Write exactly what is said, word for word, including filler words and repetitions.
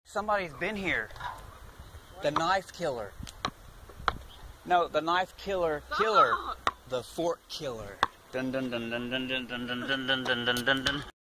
Somebody's been here. The knife killer. No, the knife killer killer. The fort killer. Dun dun dun dun dun dun dun dun dun dun dun dun dun.